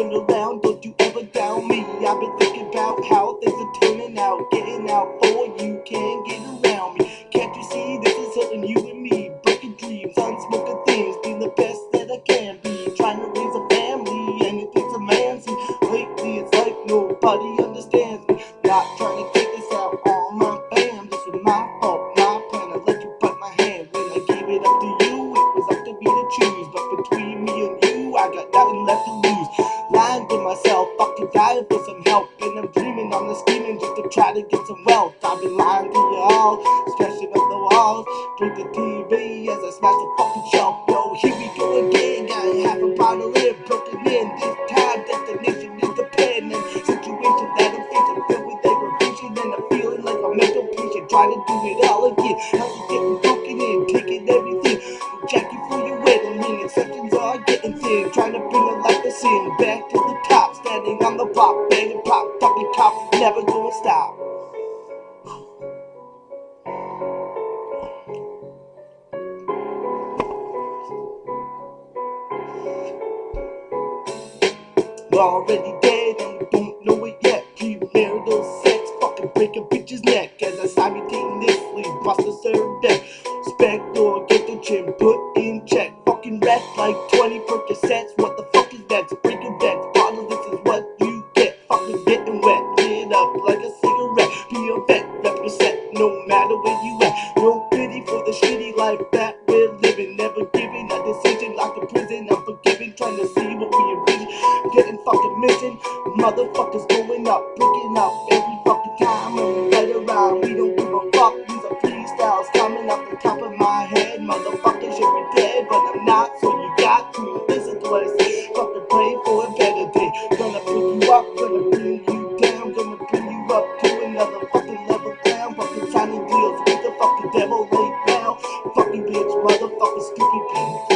turn around, don't you ever doubt me. I've been thinking about how things are turning out, getting out for you, can't get around me. Can't you see this is hurting you and me? Broken dreams, unspoken things, being the best that I can be. Trying to raise a family, anything's a man's. Lately it's like nobody understands me. Not trying to take this out on my fam. This was my fault, my plan. I let you bite my hand. When I gave it up to you, it was up to me to choose. But between me and you, I got nothing left to lose. Lying to myself, fucking dying for some help. And I'm dreaming on the scheming just to try to get some wealth. I've been lying to you all, stretching up the walls. Break the TV as I smash the fucking shelf. Yo, here we go again. Got half a bottle in, broken in. This time, destination is the pen. And situation that I'm facing, filled with aggravation. And I'm feeling like a mental patient, trying to do it all again. How's it getting broken in, taking everything. Jackie for your wedding ring, exceptions are getting thin. Trying to bring a life of sin back to the top. Standing on the block, banging pop, talking cop, never gonna stop. Already dead and we don't know it yet. Premarital sex, fucking break a bitch's neck as I simultaneously bust the cervix. Spec or get the chin put in check. Fucking wreck like 20 Percocets. What the fuck is next? Break your bets, bottle, this is what you get. Fucking getting wet, lit up like a cigarette. Be a vet, represent no matter where you at. No pity for the shitty life that we're living. Never giving a decision, locked in prison, unforgiving. Trying to see what we envision. Getting fucking missing, motherfuckers going up, breaking up every fucking time. And we right around, we don't give a fuck. These are freestyles coming off the top of my head. Motherfuckers should be dead, but I'm not, so you got to listen to what I say. Fucking pray for a better day. Gonna pick you up, gonna bring you down, gonna bring you up to another fucking level down. Fucking signing deals with the fucking devil right now. Fucking bitch, motherfucker, stupid bitch.